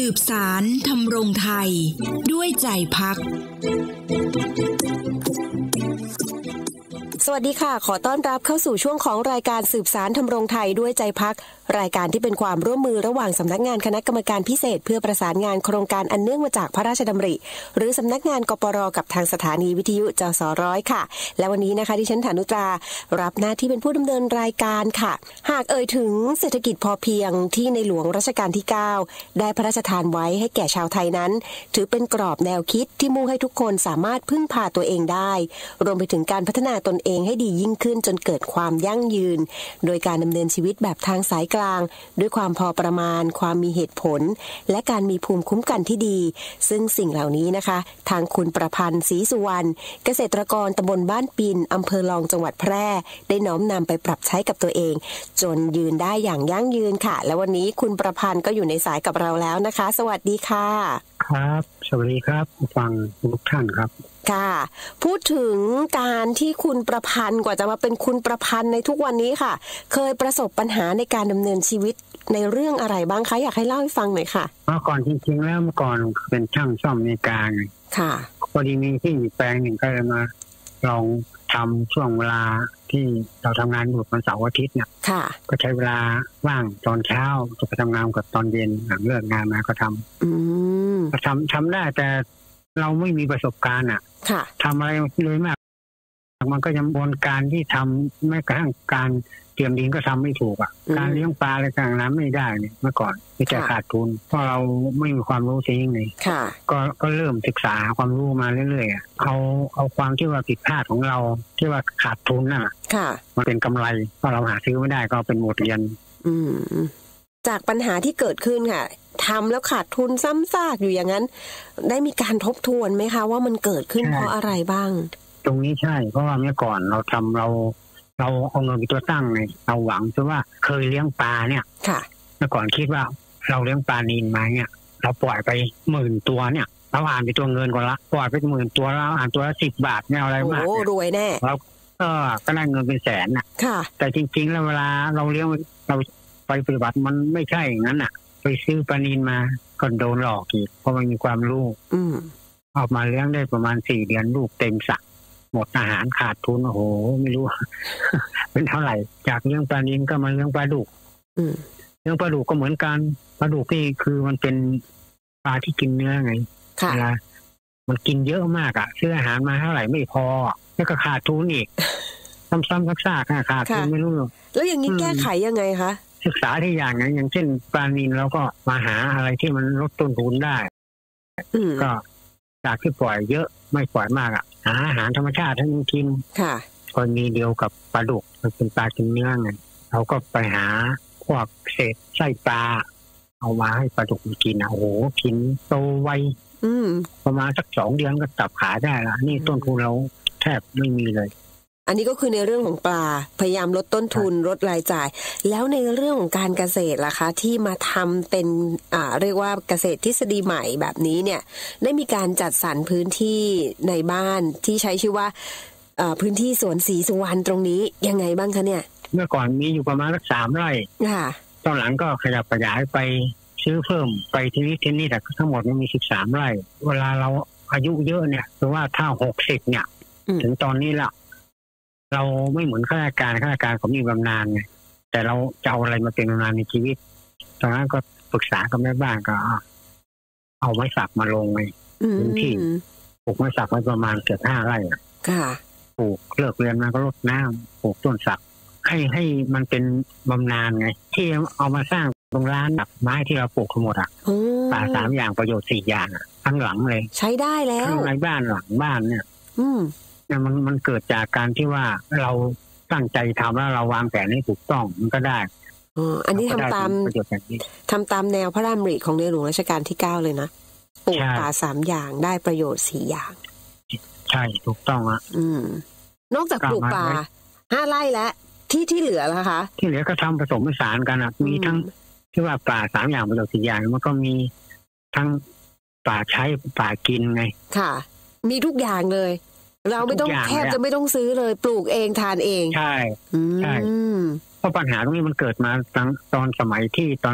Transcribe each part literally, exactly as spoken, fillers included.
สืบสารทำรงไทยด้วยใจพักสวัสดีค่ะขอต้อนรับเข้าสู่ช่วงของรายการสืบสารทำรงไทยด้วยใจพักรายการที่เป็นความร่วมมือระหว่างสำนักงานคณะกรรมการพิเศษเพื่อประสานงานโครงการอันเนื่องมาจากพระราชดำริหรือสำนักงานกปร.กับทางสถานีวิทยุจสร้อยค่ะและวันนี้นะคะดิฉันฐานุตรารับหน้าที่เป็นผู้ดำเนินรายการค่ะหากเอ่ยถึงเศรษฐกิจพอเพียงที่ในหลวงรัชกาลที่เก้าได้พระราชทานไว้ให้แก่ชาวไทยนั้นถือเป็นกรอบแนวคิดที่มุ่งให้ทุกคนสามารถพึ่งพาตัวเองได้รวมไปถึงการพัฒนาตนเองให้ดียิ่งขึ้นจนเกิดความยั่งยืนโดยการดำเนินชีวิตแบบทางสายกลางด้วยความพอประมาณความมีเหตุผลและการมีภูมิคุ้มกันที่ดีซึ่งสิ่งเหล่านี้นะคะทางคุณประพันธ์ศรีสุวรรณเกษตรกรตำบลบ้านปินอำเภอรองจังหวัดแพร่ได้น้อมนำไปปรับใช้กับตัวเองจนยืนได้อย่างยั่งยืนค่ะและวันนี้คุณประพันธ์ก็อยู่ในสายกับเราแล้วนะคะสวัสดีค่ะครับสวัสดีครับผู้ฟังทุกท่านครับค่ะพูดถึงการที่คุณประพันธ์กว่าจะมาเป็นคุณประพันธ์ในทุกวันนี้ค่ะเคยประสบปัญหาในการดำเนินชีวิตในเรื่องอะไรบ้างคะอยากให้เล่าให้ฟังหน่อยค่ะเมื่อก่อนจริงๆแล้วเมื่อก่อนเป็นช่างซ่อมนาฬิกาค่ะพอดีมีที่แปลงหนึ่งก็เลยมาลองทำช่วงเวลาที่เราทำงานอยู่วันเสาร์อาทิตย์เนี่ยก็ใช้เวลาว่างตอนเช้าจะไปทำงานกับตอนเย็นหลังเลิกงานมาก็ทำอืมก็ทำทำได้แต่เราไม่มีประสบการณ์อ่ะทำอะไรเลยมากมันก็ยังบนการที่ทำไม่กระทั่งการเตรียมดินก็ทำไม่ถูกอ่ะการเลี้ยงปลาอะไรต่างๆนั้นไม่ได้เนี่ยเมื่อก่อนมีแต่ขาดทุนเพราะเราไม่มีความรู้จริงเลยก็ก็เริ่มศึกษาความรู้มาเรื่อยๆเอาเอาความที่ว่าผิดพลาดของเราที่ว่าขาดทุนน่ะมันเป็นกำไรเพราะเราหาซื้อไม่ได้ก็เป็นบทเรียนจากปัญหาที่เกิดขึ้นค่ะทำแล้วขาดทุนซ้ำซากอยู่อย่างนั้นได้มีการทบทวนไหมคะว่ามันเกิดขึ้นเพราะอะไรบ้างตรงนี้ใช่เพราะว่าเมื่อก่อนเราทำเราเราเอาเงินเป็นตัวตั้งไงเราหวังเพราะว่าเคยเลี้ยงปลาเนี่ยเมื่อก่อนคิดว่าเราเลี้ยงปลานิลมาเนี่ยเราปล่อยไปหมื่นตัวเนี่ยเราอ่านไปตัวเงินก่อนละปล่อยไปหมื่นตัวแล้วอ่านตัวละสิบบาทเนี่ยอะไรมากโอ้รวยแน่เราก็ก็ได้เงินเป็นแสนน่ะแต่จริงๆแล้วเวลาเราเลี้ยงเราไปปฏิบัติมันไม่ใช่อย่างนั้นน่ะไปซื้อปลานิลมาก็โดนหลอกอีกเพราะมันมีความรู้ออกมาเลี้ยงได้ประมาณสี่เดือนลูกเต็มสระหมดอาหารขาดทุนโอ้โหไม่รู้ เป็นเท่าไหร่จากเลี้ยงปลานิลก็มาเลี้ยงปลาดุกเลี้ยงปลาดุกก็เหมือนกันปลาดุกนี่คือมันเป็นปลาที่กินเนื้อไงเวลามันกินเยอะมากอ่ะซื้ออาหารมาเท่าไหร่ไม่พอแล้วก็ขาดทุนอีกซ้ำๆซากๆขาดทุนไม่รู้แล้วอย่างนี้แก้ไขยังไงคะศึกษาที่อย่างนั้นอย่างเช่นปลานิลเราก็มาหาอะไรที่มันลดต้นทุนได้ก็จากที่ปล่อยเยอะไม่ปล่อยมากอ่ะหาอาหารธรรมชาติให้มันกินค่ะกรณีเดียวกับปลาดุกมันเป็นปลากินเนื้อไงเราก็ไปหาพวกเศษไส้ปลาเอามาให้ปลาดุกกินอ่ะโอ้โหกินโตไวประมาณสักสองเดือนก็จับขายได้ละนี่ต้นทุนเราแทบไม่มีเลยอันนี้ก็คือในเรื่องของปลาพยายามลดต้นทุนลดรายจ่ายแล้วในเรื่องของการเกษตรล่ะคะที่มาทำเป็นอ่าเรียกว่าเกษตรทฤษฎีใหม่แบบนี้เนี่ยได้มีการจัดสรรพื้นที่ในบ้านที่ใช้ชื่อว่าพื้นที่สวนศรีสุวรรณตรงนี้ยังไงบ้างคะเนี่ยเมื่อก่อนมีอยู่ประมาณสักสามไร่ค่ะตอนหลังก็ขยับขยายไปซื้อเพิ่มไปที่นี่ที่นี่แต่ทั้งหมดมันมีสิบสามไร่เวลาเราอายุเยอะเนี่ยหรือว่าถ้าหกสิบเนี่ยถึงตอนนี้ละเราไม่เหมือนข้าราชการข้าราชการเขามีบำนาญไงแต่เราจะเอาอะไรมาเป็นบำนาญในชีวิตตอนนั้นก็ปรึกษากับแม่บ้านก็เอาไม้สักมาลงในพื้นที่ปลูกไม้สักไว้ประมาณเกือบห้าไร่ค่ะปลูกเลิกเรียนมาก็รดน้ำปลูกต้นสักให้ให้มันเป็นบำนาญไงที่เอามาสร้างตรงร้านแบบไม้ที่เราปลูกทั้งหมดอ่ะป่าสามอย่างประโยชน์สี่อย่างอ่ะทั้งหลังเลยใช้ได้แล้วทั้งในบ้านหลังบ้านเนี่ยอืมเนี่ยมันมันเกิดจากการที่ว่าเราตั้งใจทำแล้วเราวางแผนให้ถูกต้องมันก็ได้อ๋ออันนี้ทำตามทำตามแนวพระราชดำริของในหลวงรัชกาลที่เก้าเลยนะปลูกป่าสามอย่างได้ประโยชน์สี่อย่างใช่ถูกต้องอ่ะอืมนอกจากปลูกป่าห้าไร่แล้วที่ที่เหลือล่ะคะที่เหลือก็ทำผสมผสานกันอ่ะมีทั้งที่ว่าป่าสามอย่างประโยชน์สี่อย่างมันก็มีทั้งป่าใช้ป่ากินไงค่ะมีทุกอย่างเลยเราไม่ต้องแทบจะไม่ต้องซื้อเลยปลูกเองทานเองใช่ใช่เพราะปัญหาตรงนี้มันเกิดมาตั้งตอนสมัยที่ตอนนั้น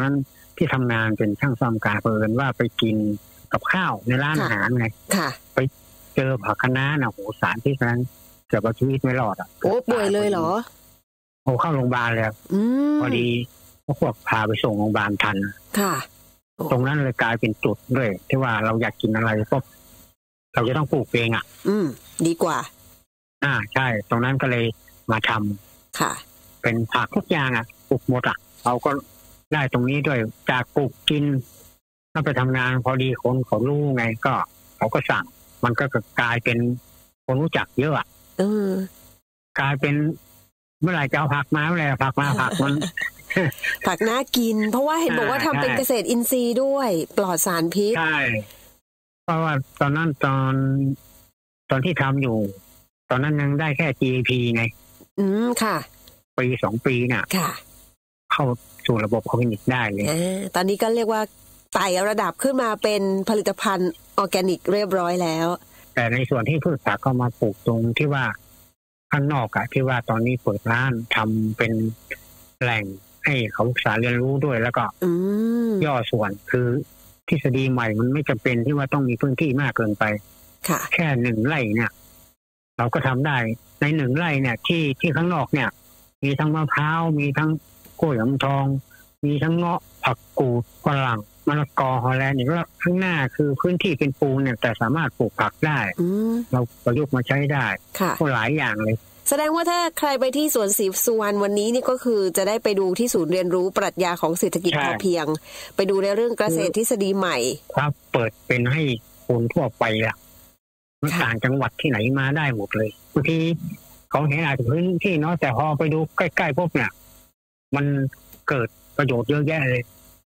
ที่ทำงานเป็นช่างซ่อมการเปิดว่าไปกินกับข้าวในร้านอาหารไงไปเจอผักคะน้าน่ะโหสารที่นั้นเกือบชีวิตไม่รอดอ่ะโอ้ป่วยเลยเหรอโอ้เข้าโรงพยาบาลเลยพอดีพวกพาไปส่งโรงพยาบาลทันค่ะตรงนั้นเลยกลายเป็นจุดด้วยที่ว่าเราอยากกินอะไรก็เราจะต้องปลูกเองอ่ะอืมดีกว่าอ่าใช่ตรงนั้นก็เลยมาทำค่ะเป็นผักทุกอย่างอ่ะปลูกหมดอ่ะเราก็ได้ตรงนี้ด้วยจากปลูกกินถ้าไปทำงานพอดีคนเขารู้ไงก็เขาก็สั่งมันก็กลายเป็นคนรู้จักเยอะเออกลายเป็นเมื่อไหร่จะเอาผักมาเมื่อไหร่ผักมาผักมันผักน่ากินเพราะว่าเห็นบอกว่าทำเป็นเกษตรอินทรีย์ด้วยปลอดสารพิษใช่เพราะว่าตอนนั้นตอนตอนที่ทำอยู่ตอนนั้นยังได้แค่ จี เอ พี ไงอืมค่ะปีสองปีเนี่ยค่ะเข้าสู่ระบบออร์แกนิกได้เลยตอนนี้ก็เรียกว่าไต่ระดับขึ้นมาเป็นผลิตภัณฑ์ออร์แกนิกเรียบร้อยแล้วแต่ในส่วนที่พืชผักก็มาปลูกตรงที่ว่าข้างนอกอะที่ว่าตอนนี้เปิดร้านทำเป็นแหล่งให้เขาศึกษาเรียนรู้ด้วยแล้วก็ย่อส่วนคือทฤษฎีใหม่มันไม่จำเป็นที่ว่าต้องมีพื้นที่มากเกินไปแค่หนึ่งไร่เนี่ยเราก็ทำได้ในหนึ่งไร่เนี่ยที่ที่ข้างนอกเนี่ยมีทั้งมะพร้าวมีทั้งกล้วยหอมทองมีทั้งเงาะผักกูดฝรั่งมะละกอฮอลแลนด์นี่ก็ข้างหน้าคือพื้นที่เป็นปูนเนี่ยแต่สามารถปลูกผักได้เราประยุกต์มาใช้ได้ก็หลายอย่างเลยแสดงว่าถ้าใครไปที่สวนศรีสุวรรณวันนี้นี่ก็คือจะได้ไปดูที่ศูนย์เรียนรู้ปรัชญาของเศรษฐกิจพอเพียงไปดูในเรื่องเกษตรทฤษฎีใหม่ครับเปิดเป็นให้คนทั่วไปละต่างจังหวัดที่ไหนมาได้หมดเลยบางทีเขาเห็นอาจจะพื้นที่เนาะแต่พอไปดูใกล้ๆพวกเนี่ยมันเกิดประโยชน์เยอะแยะเลย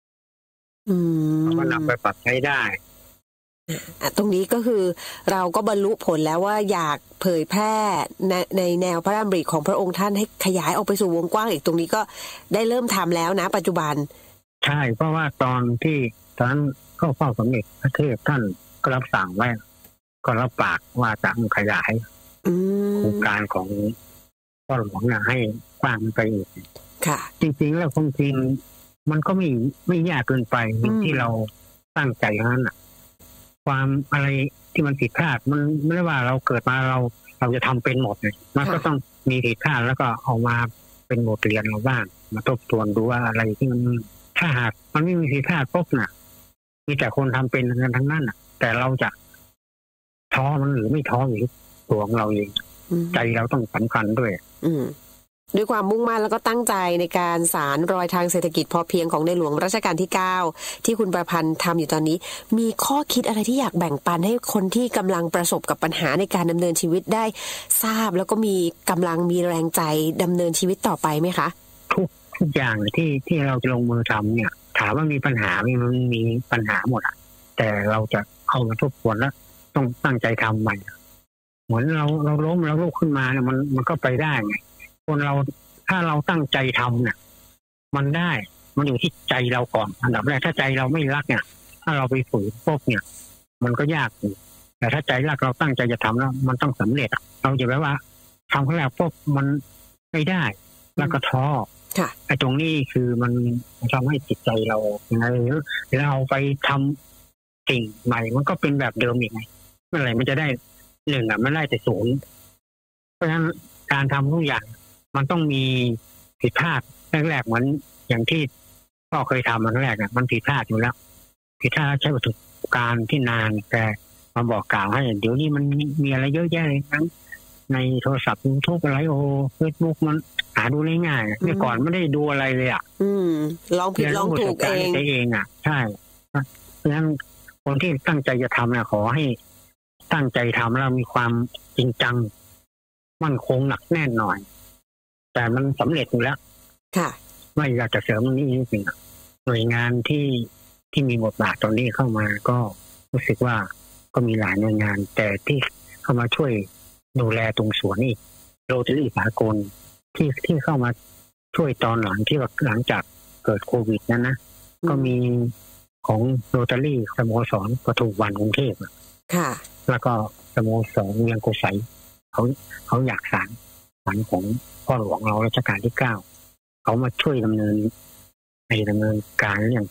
มันนำไปปรับใช้ได้ตรงนี้ก็คือเราก็บรรลุผลแล้วว่าอยากเผยแพร่ในในแนวพระดำริของพระองค์ท่านให้ขยายออกไปสู่วงกว้างอีกตรงนี้ก็ได้เริ่มทำแล้วนะปัจจุบันใช่เพราะว่าตอนที่ตอนนั้นก็เฝ้าสมเด็จพระเทพท่านก็รับสั่งไว้ก็รับปากว่าจะขยายโครงการของพ่อหลวงเนี่ยให้กว้างไปอีกค่ะจริงๆแล้วความจริงมันก็ไม่ไม่ยากเกินไปที่เราตั้งใจนั้นอ่ะความอะไรที่มันผิดพลาดมันไม่ได้ว่าเราเกิดมาเราเราจะทำเป็นหมดเลยมันก็ต้องมีผิดพลาดแล้วก็เอามาเป็นบทเรียนเราบ้างมาทบทวนดูว่าอะไรที่มันถ้าหากมันไม่มีผิดพลาดปุ๊บน่ะมีแต่คนทำเป็นกันทั้งนั้นน่ะแต่เราจะท้อมันหรือไม่ท้ออยู่ตัวของเราเองใจเราต้องสำคัญด้วยอืมด้วยความมุ่งมั่นแล้วก็ตั้งใจในการสานรอยทางเศรษฐกิจพอเพียงของในหลวงรัชกาลที่เก้าที่คุณประพันธ์ทำอยู่ตอนนี้มีข้อคิดอะไรที่อยากแบ่งปันให้คนที่กำลังประสบกับปัญหาในการดำเนินชีวิตได้ทราบแล้วก็มีกำลังมีแรงใจดำเนินชีวิตต่อไปไหมคะทุกทุกอย่างที่ที่เราจะลงมือทำเนี่ยถามว่ามีปัญหาไหมมันมีปัญหาหมดอ่ะแต่เราจะเอามาทบทวนแล้วต้องตั้งใจทำใหม่เหมือนเราเราล้มแล้วลุกขึ้นมาเนี่ยมันมันก็ไปได้ไงคนเราถ้าเราตั้งใจทำเนี่ยมันได้มันอยู่ที่ใจเราก่อนอันดับแรกถ้าใจเราไม่รักเนี่ยถ้าเราไปฝืนพวกเนี่ยมันก็ยากแต่ถ้าใจรักเราตั้งใจจะทำแล้วมันต้องสำเร็จเราจะแบบว่าทำครั้งแรกพวกมันไม่ได้แล้วก็ท้อไอ้ตรงนี้คือมันทำให้จิตใจเราอย่างไรเราไปทำสิ่งใหม่มันก็เป็นแบบเดิมอีกไงเมื่อไหร่มันจะได้หนึ่งอ่ะมันได้แต่ศูนย์เพราะฉะนั้นการทำทุกอย่างมันต้องมีผิดพลาดแรกๆเหมือนอย่างที่พ่อเคยทำมันแรกอ่ะมันผิดพลาดอยู่แล้วผิดพลาดใช้ประสบการณ์ที่นานแต่มาบอกกล่าวให้เดี๋ยวนี้มันมีอะไรเยอะแยะเลยทั้งในโทรศัพท์ยูทูบอะไรโอ้เฟซบุ๊กมันหาดูได้ง่ายเมื่อก่อนไม่ได้ดูอะไรเลยอ่ะอืมลองผิดลองถูกเองเองอ่ะใช่เพราะฉะนั้นคนที่ตั้งใจจะทำเนี่ยขอให้ตั้งใจทำแล้วมีความจริงจังมั่นคงหนักแน่นหน่อยแต่มันสำเร็จอยู่แล้วค่ะไม่อยากจะเสริมนี้จริงๆหน่วยงานที่ที่มีบทบาทตอนนี้เข้ามาก็รู้สึกว่าก็มีหลายหน่วยงานแต่ที่เข้ามาช่วยดูแลตรงสวนนี่โรตารี่สากลที่ที่เข้ามาช่วยตอนหลังที่หลังจากเกิดโควิดนั้นนะก็มีของโรตารี่สโมสรปทุมวันกรุงเทพค่ะแล้วก็สโมสรเวียงโกสัยเขาเขาอยากสานฝันของพ่อหลวงเรารัชกาลที่เก้าเขามาช่วยดำเนินในดำเนินการเรื่อง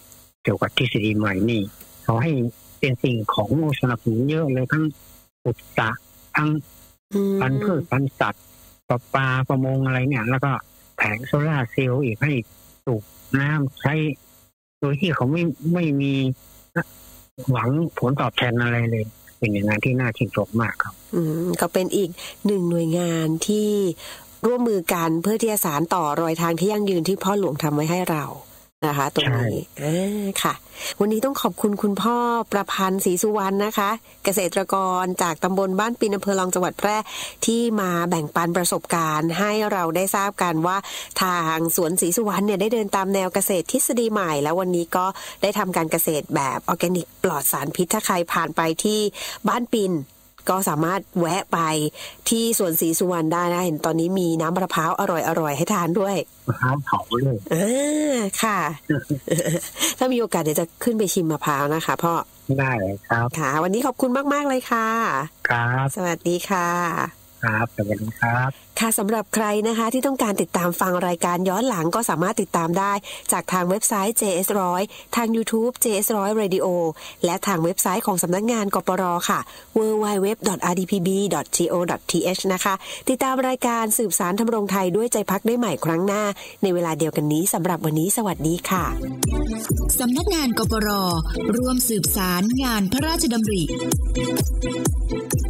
เกี่ยวกับทฤษฎีใหม่นี่เขาให้เป็นสิ่งของสนับสนุนเยอะเลยทั้งอุตสาหทั้งพันธุ์พืชพันธุ์สัตว์ปลาปลาประมงอะไรเนี่ยแล้วก็แผงโซล่าร์เซลล์อีกให้สูบน้ำใช้โดยที่เขาไม่ไม่มีหวังผลตอบแทนอะไรเลยเป็นอย่างนั้นที่น่าชื่นชมมากครับอืมก็เป็นอีกหนึ่งหน่วยงานที่ร่วมมือกันเพื่อที่จะสานต่อรอยทางที่ยั่งยืนที่พ่อหลวงทำไว้ให้เรานะคะตรงนี้อ่าค่ะวันนี้ต้องขอบคุณคุณพ่อประพันธ์ศรีสุวรรณนะคะเกษตรกรจากตำบลบ้านปินอำเภอรองจังหวัดแพร่ที่มาแบ่งปันประสบการณ์ให้เราได้ทราบกันว่าทางสวนศรีสุวรรณเนี่ยได้เดินตามแนวเกษตรทฤษฎีใหม่แล้ววันนี้ก็ได้ทำการเกษตรแบบออร์แกนิกปลอดสารพิษถ้าใครผ่านไปที่บ้านปินก็สามารถแวะไปที่สวนศรีสุวรรณได้นะเห็นตอนนี้มีน้ำมะพร้าวอร่อยๆให้ทานด้วยมะพร้าวเผาเลยอ่าค่ะ ถ้ามีโอกาสเดี๋ยวจะขึ้นไปชิมมะพร้าวนะคะพ่อได้เลยครับค่ะวันนี้ขอบคุณมากๆเลยค่ะครับสวัสดีค่ะครับสวัสดีครับค่ะสำหรับใครนะคะที่ต้องการติดตามฟังรายการย้อนหลังก็สามารถติดตามได้จากทางเว็บไซต์ เจ เอส หนึ่งร้อย ทาง YouTube เจ เอส หนึ่งร้อย Radio และทางเว็บไซต์ของสำนักงานกปรค่ะ ดับเบิลยู ดับเบิลยู ดับเบิลยู ดอท อาร์ ดี พี บี ดอท ที โอ ดอท ที เอช นะคะติดตามรายการสืบสานทำรงไทยด้วยใจพักได้ใหม่ครั้งหน้าในเวลาเดียวกันนี้สำหรับวันนี้สวัสดีค่ะสำนักงานกปรร่วมสืบสารงานพระราชดำริ